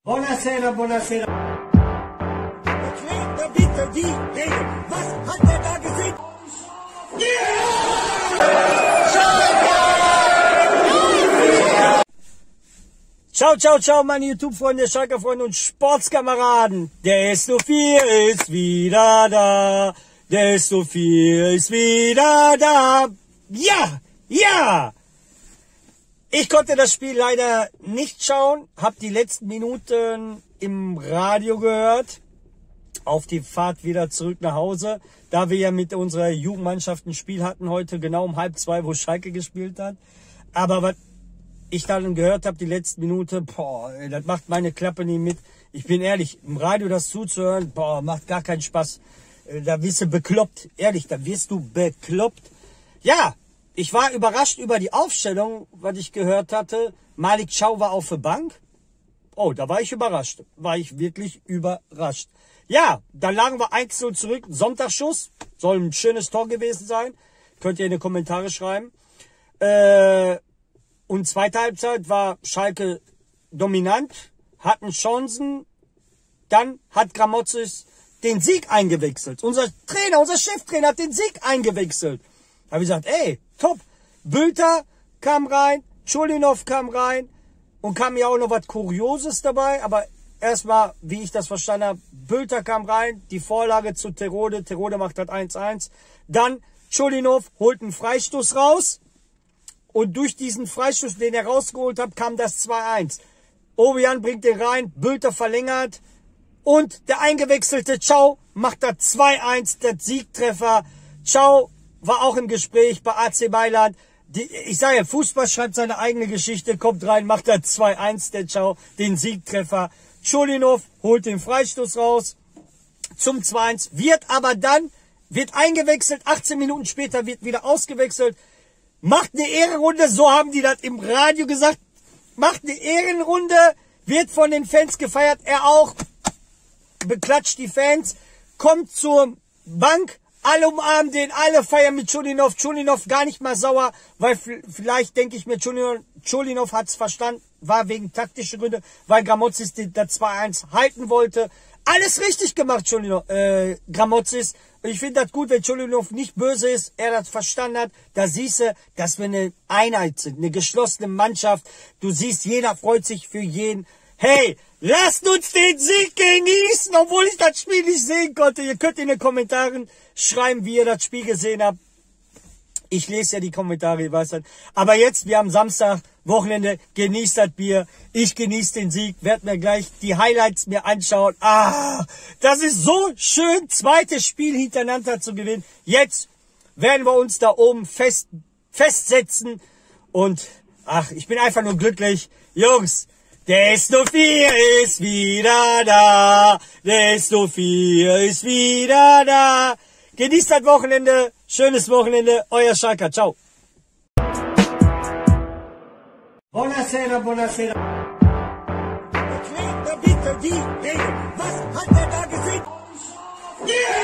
Buonasera, buonasera. Erklärt mir bitte die Regel. Was hat er da gesehen? Ciao, ciao, ciao, meine YouTube-Freunde, Schalke-Freunde und Sportskameraden. Der S04 ist wieder da. Der S04 ist wieder da. Ja, ja. Ich konnte das Spiel leider nicht schauen, habe die letzten Minuten im Radio gehört, auf die Fahrt wieder zurück nach Hause, da wir ja mit unserer Jugendmannschaft ein Spiel hatten heute, genau um 1:30, wo Schalke gespielt hat. Aber was ich dann gehört habe, die letzten Minuten, boah, das macht meine Klappe nie mit. Ich bin ehrlich, im Radio das zuzuhören, boah, macht gar keinen Spaß. Da wirst du bekloppt, ehrlich, da wirst du bekloppt. Ja. Ich war überrascht über die Aufstellung, was ich gehört hatte. Malik Chow war auf der Bank. Oh, da war ich überrascht. War ich wirklich überrascht. Ja, dann lagen wir 1:0 zurück. Sonntagsschuss. Soll ein schönes Tor gewesen sein. Könnt ihr in die Kommentare schreiben. Und zweite Halbzeit war Schalke dominant. Hatten Chancen. Dann hat Gramotzis den Sieg eingewechselt. Unser Trainer, unser Cheftrainer hat den Sieg eingewechselt. Da habe ich gesagt, ey, top. Bülter kam rein, Čolinov kam rein und kam ja auch noch was Kurioses dabei. Aber erstmal, wie ich das verstanden habe, Bülter kam rein, die Vorlage zu Terodde. Terodde macht das 1:1. Dann Čolinov holt einen Freistoß raus. Und durch diesen Freistoß, den er rausgeholt hat, kam das 2:1. Obian bringt den rein, Bülter verlängert. Und der eingewechselte Chow macht das 2:1, der Siegtreffer. Chow war auch im Gespräch bei AC Mailand. Ich sage ja, Fußball schreibt seine eigene Geschichte, kommt rein, macht da 2:1, der Chow, den Siegtreffer. Čolinov holt den Freistoß raus zum 2:1, wird eingewechselt, 18 Minuten später wird wieder ausgewechselt, macht eine Ehrenrunde, so haben die das im Radio gesagt, macht eine Ehrenrunde, wird von den Fans gefeiert, er auch, beklatscht die Fans, kommt zur Bank, alle umarmen den, alle feiern mit Čolinov. Čolinov gar nicht mal sauer, weil vielleicht denke ich mir, Čolinov hat es verstanden, war wegen taktischer Gründe, weil Gramotzis das 2:1 halten wollte. Alles richtig gemacht, Gramotzis. Und ich finde das gut, wenn Čolinov nicht böse ist, er das verstanden hat. Da siehst du, dass wir eine Einheit sind, eine geschlossene Mannschaft. Du siehst, jeder freut sich für jeden. Hey, lasst uns den Sieg genießen, obwohl ich das Spiel nicht sehen konnte. Ihr könnt in den Kommentaren schreiben, wie ihr das Spiel gesehen habt. Ich lese ja die Kommentare, ihr weißt das. Aber jetzt, wir haben Samstag, Wochenende, genießt das Bier. Ich genieße den Sieg, werde mir gleich die Highlights mir anschauen. Das ist so schön, zweites Spiel hintereinander zu gewinnen. Jetzt werden wir uns da oben festsetzen. Und, ich bin einfach nur glücklich. Jungs, der S04 ist wieder da. Der S04 ist wieder da. Genießt das Wochenende. Schönes Wochenende. Euer Schalker. Ciao. Buonasera, buonasera. Erklärt mir bitte die Regel. Was hat er da gesehen?